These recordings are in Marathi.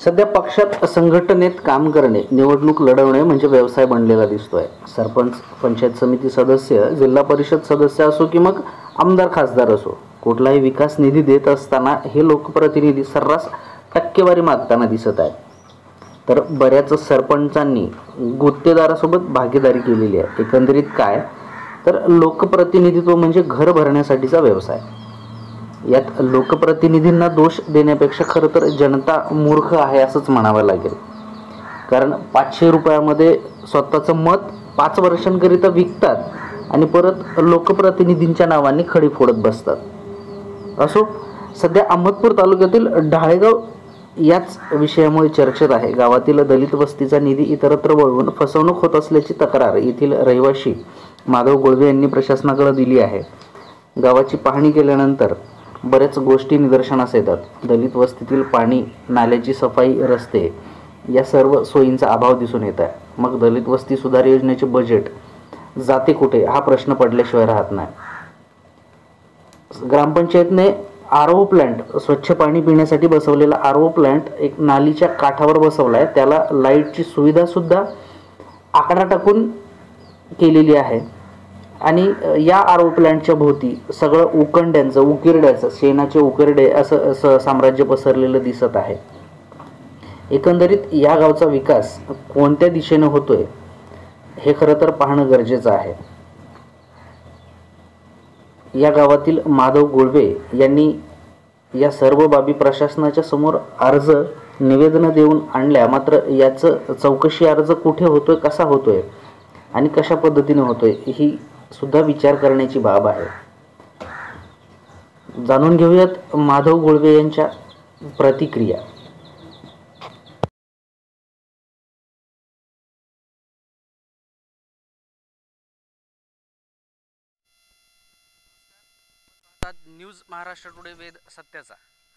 सध्या पक्षात संघटनेत काम करणे, निवडणूक लढवणे म्हणजे व्यवसाय बनलेला दिसतोय। सरपंच, पंचायत समिती सदस्य, जिल्हा परिषद सदस्य असो की मग आमदार खासदार असो, कुठलाही विकास निधी देत असताना हे लोकप्रतिनिधी सर्रास टक्केवारी मागताना दिसत आहेत। तर बऱ्याच सरपंचांनी गुत्तेदारासोबत भागीदारी केलेली आहे। एकंदरीत काय तर लोकप्रतिनिधित्व म्हणजे घर भरण्यासाठीचा व्यवसाय। यात लोकप्रतिनिधींना दोष देण्यापेक्षा खरं तर जनता मूर्ख आहे असंच म्हणावं लागेल। कारण 500 रुपयामध्ये स्वतःचं मत 5 वर्षांकरिता विकतात आणि परत लोकप्रतिनिधींच्या नावाने खडी फोडत बसतात। असो, सध्या अहमदपूर तालुक्यातील ढाळेगाव याच विषयामुळे चर्चेत आहे। गावातील दलित वस्तीचा निधी इतरत्र वळवून फसवणूक होत असल्याची तक्रार येथील रहिवाशी माधव गोळवे यांनी प्रशासनाकडे दिली आहे। गावाची पाहणी केल्यानंतर बऱ्याच गोष्टी निदर्शनास येतात। दलित वस्तीतील पाणी, नाल्याची सफाई, रस्ते या सर्व सोयींचा अभाव दिसून येत आहे। मग दलित वस्ती सुधार योजनेचे बजेट जाते कुठे हा प्रश्न पडल्याशिवाय राहत नाही। ग्रामपंचायतने आरओ प्लांट, स्वच्छ पाणी पिण्यासाठी बसवलेला आरओ प्लांट एक नालीच्या काठावर बसवलाय। त्याला लाईटची सुविधा सुद्धा आकडा टाकून केलेली आहे आणि या आरओ प्लांटच्या भोवती सगळं उकंड्यांचं, उकिरड्याचं, शेणाचे उकिरडे असं साम्राज्य पसरलेलं दिसत आहे। एकंदरीत या गावचा विकास कोणत्या दिशेने होतोय हे खरं तर पाहणं गरजेचं आहे। या गावातील माधव गोळवे यांनी या सर्व बाबी प्रशासनाच्या समोर अर्ज, निवेदनं देऊन आणल्या, मात्र याचं चौकशी अर्ज कुठे होतोय, कसा होतोय आणि कशा पद्धतीने होतोय ही सुद्धा विचार करण्याची बाब आहे। जाणून घेऊयात माधव गोळवे यांच्या प्रतिक्रिया। न्यूज महाराष्ट्र टुडे वेद सत्याचा।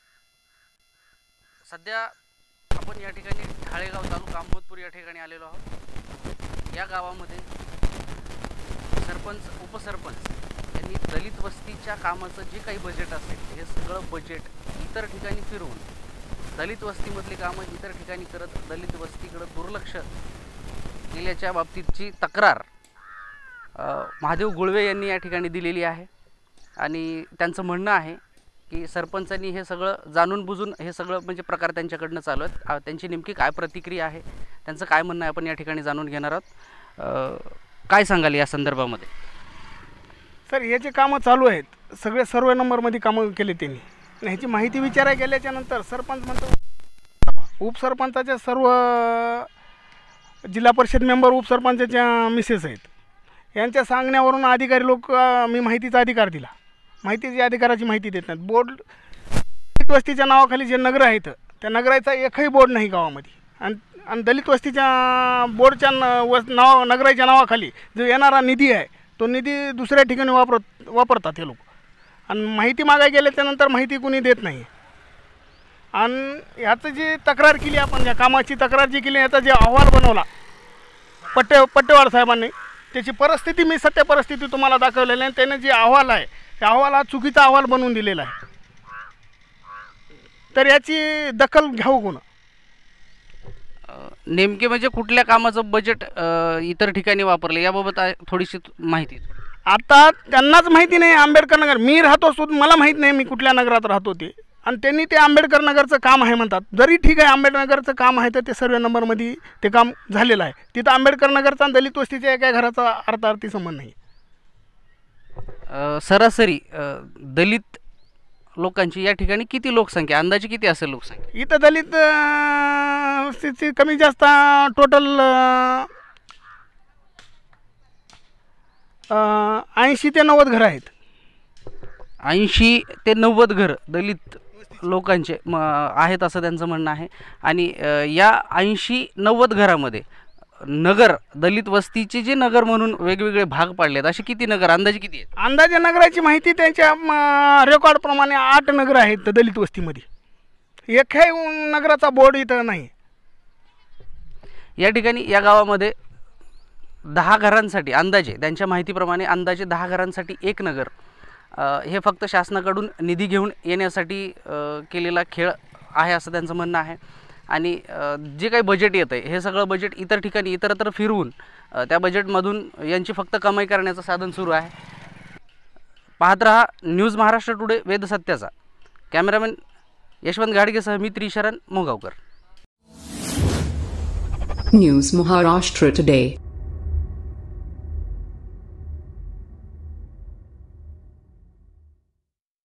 सध्या आपण या ठिकाणी ढाळेगाव तालुका अहमदपूर या ठिकाणी आलेलो आहोत। या गावामध्ये सरपंच, उपसरपंच यांनी दलित वस्तीच्या कामाचं जे काही बजेट असेल हे सगळं बजेट इतर ठिकाणी फिरवून दलित वस्तीमधली कामं इतर ठिकाणी करत दलित वस्तीकडे दुर्लक्ष केल्याच्या बाबतीतची तक्रार महादेव गोळवे यांनी या ठिकाणी दिलेली आहे। आणि त्यांचं म्हणणं आहे की सरपंचांनी हे सगळं जाणून बुजून हे सगळं म्हणजे प्रकार त्यांच्याकडनं चालू आहेत। त्यांची नेमकी काय प्रतिक्रिया आहे, त्यांचं काय म्हणणं आहे आपण या ठिकाणी जाणून घेणार आहोत। काय सांगाल या संदर्भामध्ये? सर, हे जे कामं चालू आहेत सगळे सर्वे नंबरमध्ये कामं केले त्यांनी। ह्याची माहिती विचारायला गेल्याच्यानंतर सरपंच म्हणतो उपसरपंचाच्या सर्व जिल्हा परिषद मेंबर, उपसरपंचाच्या मिसेस आहेत, यांच्या सांगण्यावरून अधिकारी लोक मी माहितीचा अधिकार दिला, माहितीच्या अधिकाराची माहिती देत नाहीत। बोर्ड दलित वस्तीच्या नावाखाली जे नगर आहेत त्या नगराचा एकही बोर्ड नाही गावामध्ये। आणि दलित वस्तीच्या बोर्डच्या नगराच्या नावाखाली जो येणारा निधी आहे तो निधी दुसऱ्या ठिकाणी वापरतात हे लोक। आणि माहिती मागायला गेल्याच्यानंतर माहिती कोणी देत नाही। आणि ह्याचं जी तक्रार केली आपण, या कामाची तक्रार जी केली, याचा जे अहवाल बनवला पट्टेवाड साहेबांनी, त्याची परिस्थिती मी सत्य परिस्थिती तुम्हाला दाखवलेली आहे। त्याने जे अहवाल आहे त्या अहवाल हा चुकीचा अहवाल बनवून दिलेला आहे। तर याची दखल घ्यावं कोण? नेमके म्हणजे कुठल्या कामाचं बजेट इतर ठिकाणी वापरलं याबाबत थोडीशी माहिती? आता त्यांनाच माहिती नाही। आंबेडकर नगर मी राहतो सुद्धा, मला माहीत नाही मी कुठल्या नगरात राहतो ते। आणि त्यांनी ते आंबेडकर नगरचं काम आहे म्हणतात। जरी ठीक आहे आंबेडकर नगरचं काम आहे तर ते सर्वे नंबरमध्ये ते काम झालेलं आहे। तिथं आंबेडकर नगरचा आणि दलित वस्तीच्या एका घराचा अर्थार्थी संबंध नाही। सरासरी दलित लोकांची या ठिकाणी किती लोकसंख्या, अंदाजे किती असेल लोकसंख्या? इथं दलित वस्तीची कमी जास्त टोटल 80 ते 90 घरं आहेत। 80 ते 90 घर दलित लोकांचे आहेत असं त्यांचं म्हणणं आहे। आणि या 80-90 घरामध्ये नगर, दलित वस्तीचे जे नगर म्हणून वेगवेगळे भाग पाडलेत, असे किती नगर, अंदाजे किती आहेत? अंदाजे नगराची माहिती त्यांच्या रेकॉर्डप्रमाणे 8 नगर आहेत दलित वस्तीमध्ये। एकही नगराचा बोर्ड इथं नाही। या ठिकाणी या गावामध्ये 10 घरांसाठी अंदाजे, त्यांच्या माहितीप्रमाणे अंदाजे 10 घरांसाठी एक नगर हे फक्त शासनाकडून निधी घेऊन येण्यासाठी केलेला खेळ आहे असं त्यांचं म्हणणं आहे। आणि जे काही बजेट येतं आहे हे सगळं बजेट इतर ठिकाणी इतरत्र फिरवून त्या बजेटमधून यांची फक्त कमाई करण्याचं साधन सुरू आहे. पाहत रहा न्यूज महाराष्ट्र टुडे वेद सत्याचा. कॅमेरामॅन यशवंत गाडगेसह मी त्रिशरण मोगावकर. News Maharashtra today.